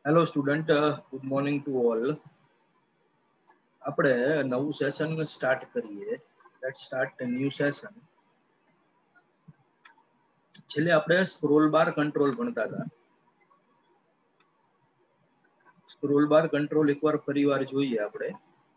Hello student, good morning to all. આપણે નવું session start કરીએ. Let's start a new session. છેલ્લે આપણે સ્ક્રોલ બાર કંટ્રોલ ભણતા હતા. સ્ક્રોલ બાર કંટ્રોલ એકવાર ફરીવાર જોઈએ આપણે.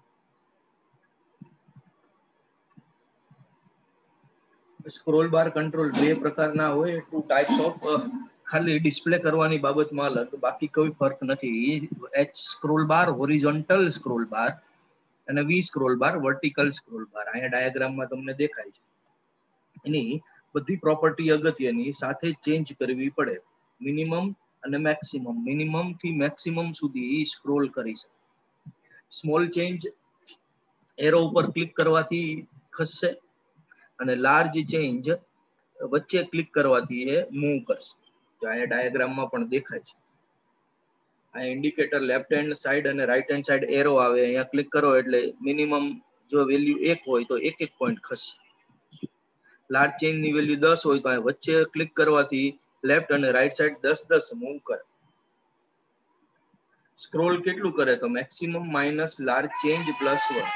સ્ક્રોલ બાર કંટ્રોલ બે પ્રકારના હોય, ટુ ટાઈપ્સ ઓફ. ખાલી ડિસ્પ્લે કરવાની બાબતમાં અલગ, બાકી કોઈ ફર્ક નથી. H scroll bar horizontal scroll bar અને V scroll bar vertical scroll bar. અહીંયા ડાયાગ્રામમાં તમને દેખાય છે. એની બધી પ્રોપર્ટી અગત્યની સાથે ચેન્જ કરવી પડે. મિનિમમ અને મેક્સિમમ. મિનિમમ થી મેક્સિમમ સુધી સ્ક્રોલ કરી શકે. સ્મોલ ચેન્જ એરો ઉપર ક્લિક કરવાથી ખસશે અને લાર્જ ચેન્જ વચ્ચે ક્લિક કરવાથી એ મૂવ કરશે. તો અહીંયા ડાયાગ્રામમાં પણ દેખાય છે. આ ઇન્ડિકેટર લેફ્ટ હેન્ડ સાઈડ અને રાઈટ હેન્ડ સાઈડ એરો આવે, અહીંયા ક્લિક કરો એટલે મિનિમમ જો વેલ્યુ 1 હોય તો એક પોઈન્ટ ખસશે. લાર્જ ચેન્જ ની વેલ્યુ 10 હોય તો વચ્ચે ક્લિક કરવાથી લેફ્ટ અને રાઈટ સાઈડ 10 મૂવ કરે. સ્ક્રોલ કેટલું કરે તો maximum minus large change plus 1.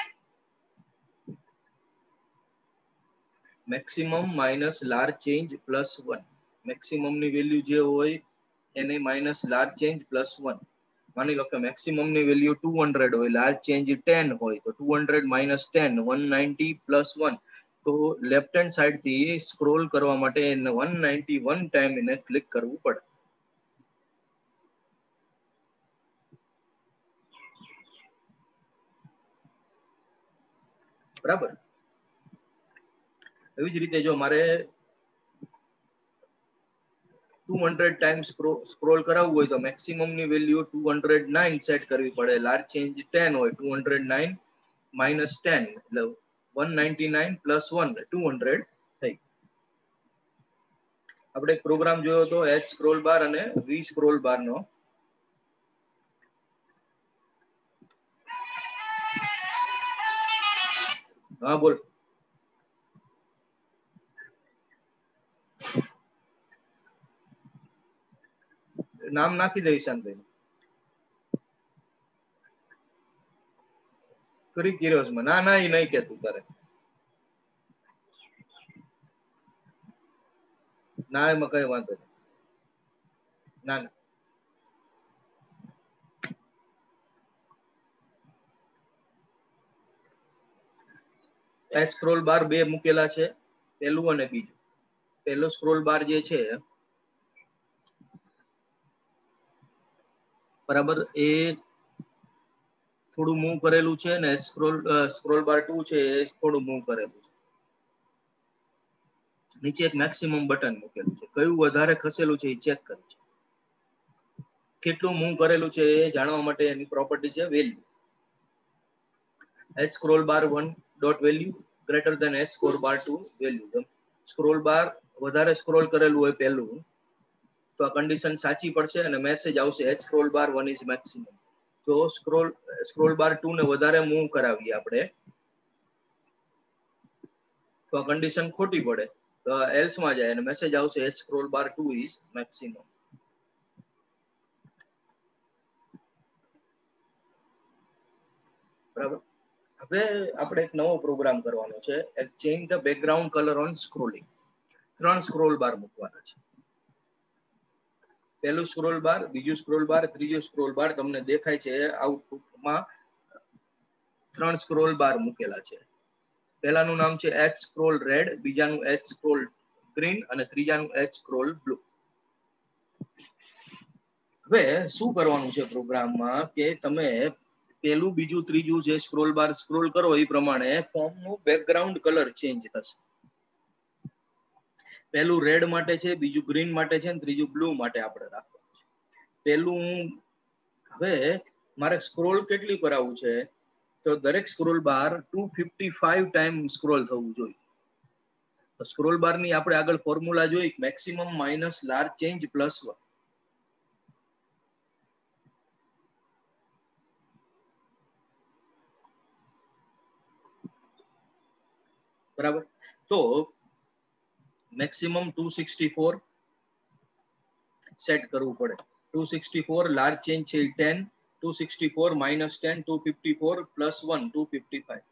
Maximum minus large change plus 1. Maximum ની વેલ્યુ જે હોય એને માઇનસ લાર્જ ચેન્જ પ્લસ 1. માની લો કે મેક્સિમમ ની વેલ્યુ 200 હોય, લાર્જ ચેન્જ 10 હોય તો 200 માઇનસ 10 190 પ્લસ 1. તો લેફ્ટ હેન્ડ સાઈડ થી સ્ક્રોલ કરવા માટે 191 ટાઈમ એને ક્લિક કરવું પડે. બરાબર. એવી જ રીતે જો મારે 200 ટાઈમ સ્ક્રોલ કરાવવું હોય તો મેક્સિમમ ની વેલ્યુ 209 સેટ કરવી પડે. લાર્જ ચેન્જ 10 હોય, 209 માઇનસ 10 એટલે 199 પ્લસ 1 200 થઈ. આપણે એક પ્રોગ્રામ જોયો હતો એચ સ્ક્રોલ બાર અને વી સ્ક્રોલ બાર નો. હા બોલ. નામ નાખી દે ઈશાનભાઈ. કરી કિરોસમાં ના ના એ નહીં કેતું તારે. ના એમાં કઈ વાંધો નહીં. ના ના એચ સ્ક્રોલ બાર બે મૂકેલા છે, પહેલું અને બીજું. પહેલો સ્ક્રોલ બાર જે છે બરાબર, એ થોડું મૂવ કરેલું છે ને સ્ક્રોલ બાર 2 છે એ થોડું મૂવ કરેલું છે. નીચે એક મેક્સિમમ બટન મૂકેલું છે. કયું વધારે ખસેલું છે એ ચેક કરે છે. કેટલું મૂવ કરેલું છે એ જાણવા માટે એની પ્રોપર્ટી છે value. h scroll bar 1 dot value greater than h scroll bar 2 value. Scroll bar વધારે સ્ક્રોલ કરેલું હોય પહેલું તો આ કન્ડિશન સાચી પડશે અને મેસેજ આવશે h scroll bar 1 is maximum. તો સ્ક્રોલ બાર 2 ને વધારે મૂવ કરાવીએ આપણે તો આ કન્ડિશન ખોટી પડે, તો એલ્સ માં જાય અને મેસેજ આવશે h scroll bar 2 is maximum. બરાબર. હવે આપણે એક નવો પ્રોગ્રામ કરવાનો છે, change the background colour on scrolling. 3 scroll bar મૂકવાના છે. પહેલું સ્ક્રોલ બાર, બીજું સ્ક્રોલ બાર, ત્રીજું સ્ક્રોલ બાર તમને દેખાય છે આઉટપુટમાં 3 સ્ક્રોલ બાર મૂકેલા છે. પહેલાનું નામ છે h scroll red, બીજાનું h scroll green અને ત્રીજાનું h scroll blue. હવે શું કરવાનું છે પ્રોગ્રામમાં કે તમે પહેલું, બીજું, ત્રીજું જે સ્ક્રોલ બાર સ્ક્રોલ કરો એ પ્રમાણે ફોર્મનું બેકગ્રાઉન્ડ કલર ચેન્જ થશે. પહેલું રેડ માટે છે, બીજું ગ્રીન માટે છે અને ત્રીજું બ્લુ માટે આપણે રાખવાનું છે. પહેલું હવે મારે સ્ક્રોલ કેટલી કરાવવું છે તો દરેક સ્ક્રોલ બાર 255 ટાઈમ સ્ક્રોલ થવું જોઈએ. તો સ્ક્રોલ બાર ની આપણે આગળ ફોર્મ્યુલા જોઈ, maximum minus large change plus 1. બરાબર. તો મેક્સિમમ 264 સેટ કરવું પડે. 264 લાર્જ ચેન્જ છે 10, 264 minus 10, 254 plus 1, 255.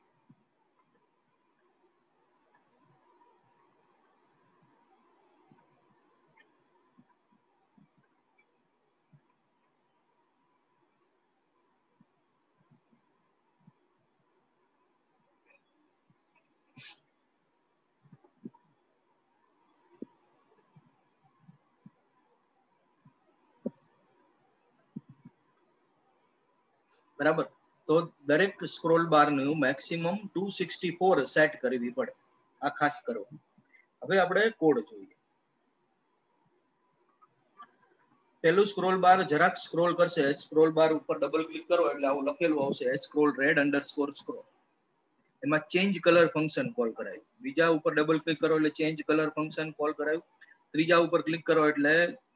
બરાબર, તો દરેક સ્ક્રોલ બાર નું મેક્સિમમ 264 સેટ કરવી પડે, આ ખાસ કરો. હવે આપણે કોડ જોઈએ. પહેલું સ્ક્રોલ બાર જરાક સ્ક્રોલ કરશે, સ્ક્રોલ બાર ઉપર ડબલ ક્લિક કરો એટલે આવું લખેલું આવશે સ્ક્રોલ રેડ અંડરસ્કોર સ્ક્રોલ. એમાં ચેન્જ કલર ફંક્શન કોલ કરાયું. બીજા ઉપર ડબલ ક્લિક કરો એટલે ચેન્જ કલર ફંક્શન કોલ કરાયું. ત્રીજા ઉપર ક્લિક કરો એટલે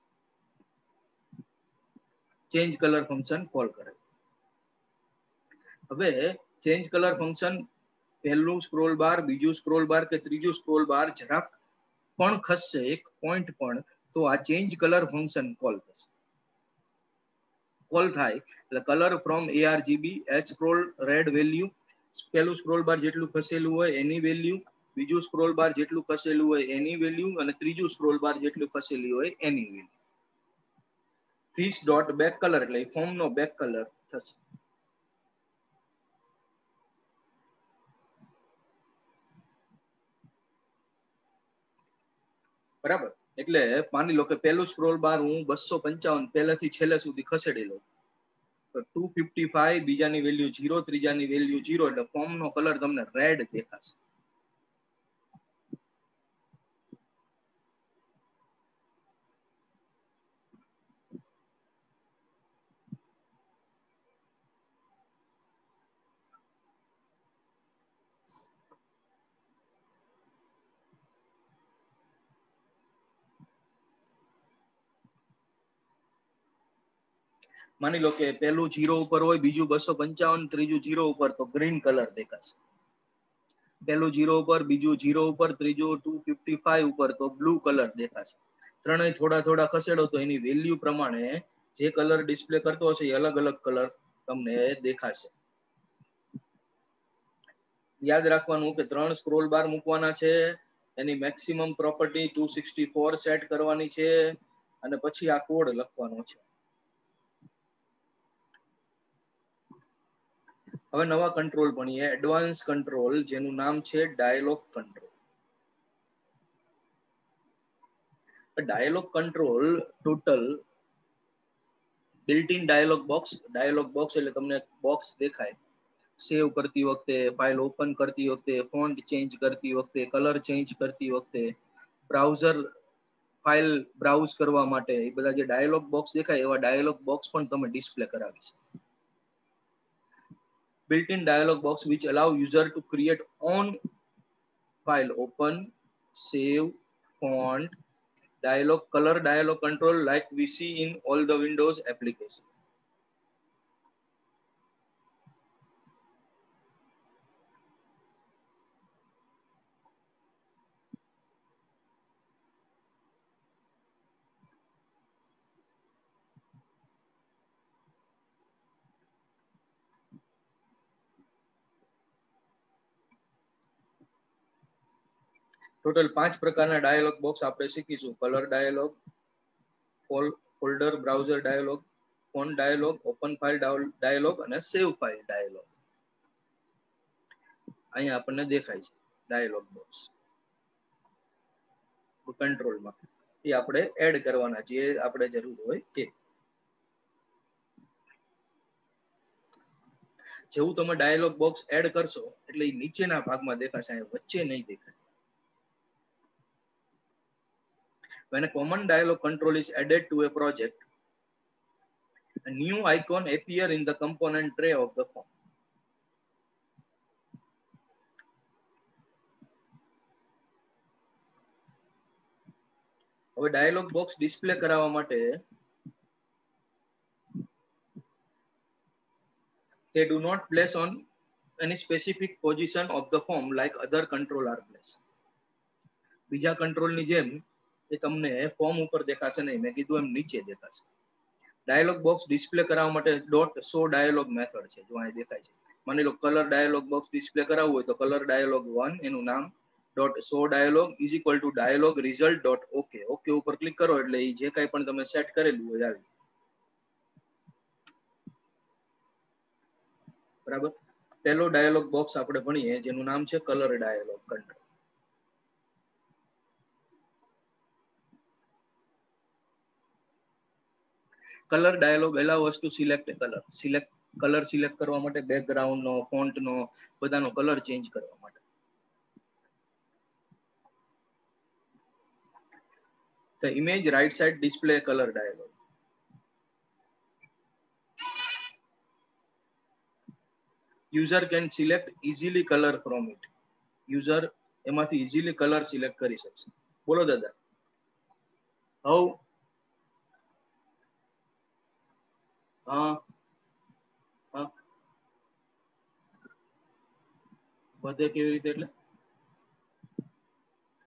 ચેન્જ કલર ફંક્શન કોલ કરાયું. હવે ચેન્જ કલર ફંક્શન પહેલું સ્ક્રોલ બાર, બીજું સ્ક્રોલ બાર કે ત્રીજું સ્ક્રોલ બાર જરાક પણ ખસશે એક પોઈન્ટ પણ, તો આ ચેન્જ કલર ફંક્શન કોલ થશે. કોલ થાય એટલે colour from ARGB H scroll red value, પહેલું સ્ક્રોલ બાર જેટલું ખસેલું હોય એની વેલ્યુ, બીજું સ્ક્રોલ બાર જેટલું ખસેલું હોય એની વેલ્યુ, અને ત્રીજું સ્ક્રોલ બાર જેટલું ખસેલી હોય એની value. This dot back colour એટલે ફોર્મ નો બેક કલર થશે. બરાબર, એટલે માની લો કે પહેલું સ્ક્રોલ બાર હું 255 પહેલાથી છેલ્લે સુધી ખસેડી લઉં, તો 255 બીજાની વેલ્યુ 0, ત્રીજાની વેલ્યુ 0, એટલે ફોર્મ નો કલર તમને રેડ દેખાશે. માની લો કે પહેલું 0 ઉપર હોય, બીજું 255, ત્રીજું 0 ઉપર, તો ગ્રીન કલર દેખાશે. પહેલું 0 ઉપર, બીજું 0 ઉપર, ત્રીજું 255 ઉપર, તો બ્લુ કલર દેખાશે. ત્રણેય થોડા થોડા ખસેડો તો એની વેલ્યુ પ્રમાણે જે કલર ડિસ્પ્લે કરતો હશે એ અલગ અલગ કલર તમને દેખાશે. યાદ રાખવાનું કે 3 સ્ક્રોલ બાર મૂકવાના છે, એની મેક્સિમમ પ્રોપર્ટી 264 સેટ કરવાની છે, અને પછી આ કોડ લખવાનો છે. હવે નવા કંટ્રોલ ભણીએ, એડવાન્સ કંટ્રોલ, જેનું નામ છે dialog control. Dialog control total built in dialog box એટલે તમને બોક્સ દેખાય. સેવ કરતી વખતે, ફાઇલ ઓપન કરતી વખતે, ફોન્ટ ચેન્જ કરતી વખતે, કલર ચેન્જ કરતી વખતે, બ્રાઉઝર ફાઇલ બ્રાઉઝ કરવા માટે, એ બધા જે ડાયલોગ બોક્સ દેખાય એવા ડાયલોગ બોક્સ પણ તમે ડિસ્પ્લે કરાવી છે. built-in dialog box which allow user to create own file, open, save, font, dialog, color dialog control like we see in all the Windows applications. Total 5 પ્રકારના dialog box આપણે શીખીશું. Colour dialog, folder browser dialog, font dialog, open file dialog અને save file dialog. અહીંયા આપણને દેખાય છે dialog box કંટ્રોલમાં. એ આપણે એડ કરવાના, જે આપણે જરૂર હોય તે. જેવું તમે ડાયલોગ બોક્સ એડ કરશો એટલે નીચેના ભાગમાં દેખાશે, વચ્ચે નહીં દેખાય. When a common dialog control is added to a project, a new icon appear in the component tray of the form. હવે ડાયલોગ બોક્સ ડિસ્પ્લે કરાવવા માટે they do not place on any specific position of the form like other control are placed. બીજા કંટ્રોલની જેમ એ તમને form ઉપર દેખાશે નહીં, મેં કીધું એમ નીચે દેખાશે. ડાયલોગ બોક્સ ડિસ્પ્લે કરાવવા માટે ડોટ શો ડાયલોગ મેથડ છે, જો અહીં દેખાય છે. માની લો કલર ડાયલોગ બોક્સ ડિસ્પ્લે કરાવવું હોય તો કલર ડાયલોગ 1 એનું નામ dot show dialog is equal to dialog result dot okay. Okay ઉપર ક્લિક કરો એટલે એ જે કાંઈ પણ તમે સેટ કરેલું હોય આવી. બરાબર. પહેલો ડાયલોગ બોક્સ આપણે ભણીએ જેનું નામ છે colour dialog control. Colour dialog allow us to select colour select કરવા માટે, બેકગ્રાઉન્ડ નો, ફોન્ટ નો, બધાનો કલર ચેન્જ કરવા માટે. The image right side display color dialog. User can select easily color from it. User એમાંથી easily color select કરી શકશે. બોલો દાદા. How? હા હા વધે કેવી રીતે એટલે